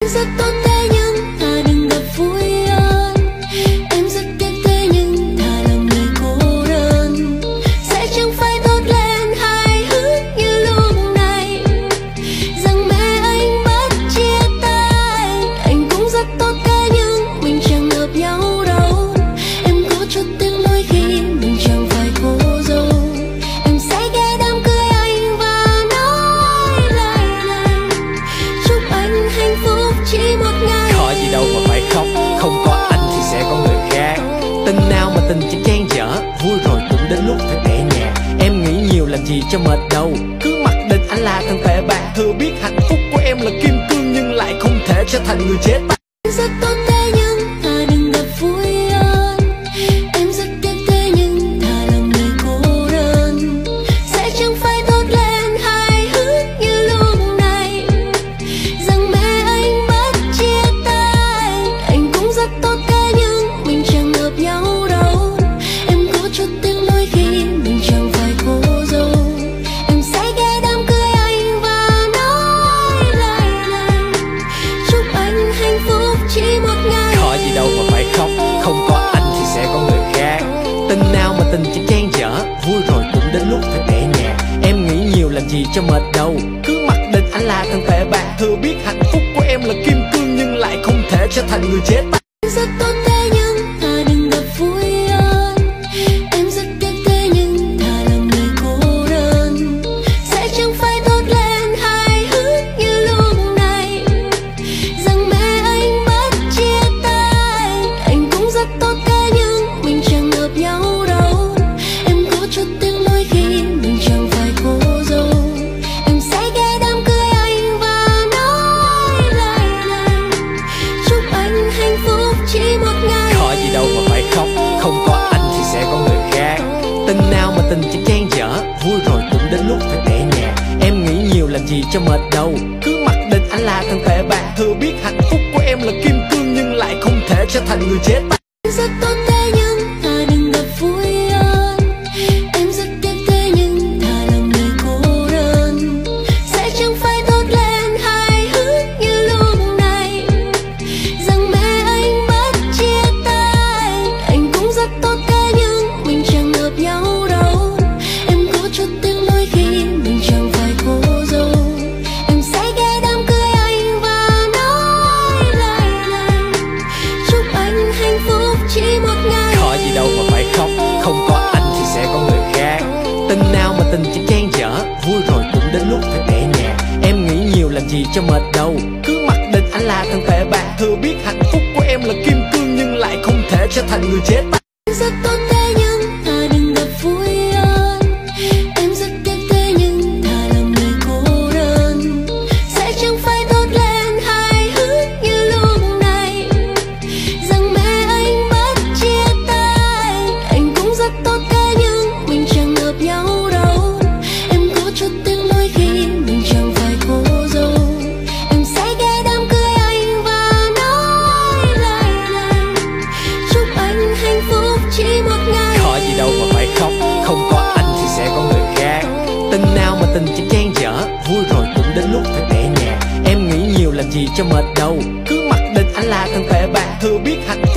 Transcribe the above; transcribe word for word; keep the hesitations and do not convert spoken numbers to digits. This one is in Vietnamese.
rất tốt thế nhưng thà đừng gặp vui hơn. Em rất tiếc thế nhưng thà làm người cô đơn. Sẽ chẳng phải tốt lên hài hước như lúc này, rằng mẹ anh bắt chia tay. Anh cũng rất tốt thế nhưng mình chẳng hợp nhau đâu. Em có chút tiếc nuối khi mình chẳng phải cô dâu. Em sẽ ghé đám cưới anh và nói lời này, chúc anh hạnh phúc chỉ một ngày. Khó gì đâu mà phải khóc, không có anh thì sẽ có người khác. Tình nào mà tình chỉ trang dở, vui rồi cũng đến lúc phải tẻ nhạt. Em nghĩ nhiều làm gì cho mệt đâu, cứ mặc định anh là thằng tệ bạc. Thừa biết hạnh phúc của em là kim cương nhưng lại không thể trở thành người chết. Rất tốt thế nhưng thà đừng gặp vui hơn. Em rất tiếc thế nhưng thà làm người cô đơn. Sẽ chẳng phải tốt lên hài hước như lúc này, rằng mẹ anh bắt chia tay. Anh cũng rất tốt thế nhưng mình chẳng hợp nhau đâu. Em có chút tiếc nuối khi mình chẳng phải cô dâu. Em sẽ ghé đám cưới anh và nói lời này, chúc anh hạnh phúc chỉ một ngày. Khó gì đâu mà phải khóc, không có anh thì sẽ có người khác. Tình nào mà tình chỉ trang dở, vui rồi cũng đến lúc phải tẻ nhạt. Em nghĩ nhiều làm gì cho mệt đâu, cứ mặc định anh là thằng tệ bạc. Thừa biết hạnh phúc của em là kim cương nhưng lại không thể trở thành người chết. Rất tốt thế nhưng thà đừng gặp vui hơn. Em rất tiếc thế nhưng thà làm người cô đơn. Sẽ chẳng phải tốt lên hài hước như lúc này, rằng mẹ anh bắt chia tay. Anh cũng rất tốt thế nhưng mình chẳng hợp nhau đâu. Em có chút tiếc nuối khi mình chẳng phải cô dâu. Em sẽ ghé đám cưới anh và nói lời này, chúc anh hạnh phúc chỉ một ngày. Khó gì đâu mà phải khóc, không có anh thì sẽ có người khác. Tình nào mà tình chỉ trang dở, vui rồi cũng đến lúc phải tẻ nhạt. Em nghĩ nhiều làm gì cho mệt đâu, cứ mặc định anh là thằng tệ bạc. Thừa biết hạnh phúc của em là kim cương nhưng lại không thể trở thành người chết. Rất tốt thế nhưng thà đừng gặp vui hơn. Em rất tiếc thế nhưng thà làm người cô đơn. Sẽ chẳng phải tốt lên hài hước như lúc này, rằng mẹ anh bắt chia tay. Anh cũng rất tốt thế nhưng mình chẳng hợp nhau đâu. Em có chút tiếc nuối khi mình chẳng phải cô dâu. Em sẽ ghé đám cưới anh và nói lời này, chúc anh hạnh phúc chỉ một ngày. Khó gì đâu mà phải khóc, không có anh thì sẽ có người khác. Tình nào mà tình chỉ trang dở, vui rồi cũng đến lúc phải tẻ nhạt. Em nghĩ nhiều làm gì cho mệt đâu, cứ mặc định anh là thằng tệ bạc. Thừa biết hạnh phúc của em là kim cương nhưng lại không thể trở thành người chết. Rất tốt thế nhưng thà đừng gặp vui hơn. Em rất tiếc thế nhưng thà làm người cô đơn. Sẽ chẳng phải tốt lên hài hước như lúc này, rằng mẹ anh bắt chia tay. Anh cũng rất tốt thế nhưng mình chẳng hợp nhau đâu. Em có chút tiếc nuối khi mình chẳng phải cô dâu. Em sẽ ghé đám cưới anh và nói lời này, chúc anh hạnh phúc chỉ một ngày. Khó gì đâu mà phải khóc, không có anh thì sẽ có người khác. Tình nào mà tình chỉ trang dở, vui rồi cũng đến lúc phải tẻ nhạt. Em nghĩ nhiều làm gì cho mệt đâu, cứ mặc định anh là thằng tệ bạc. Thừa biết hạnh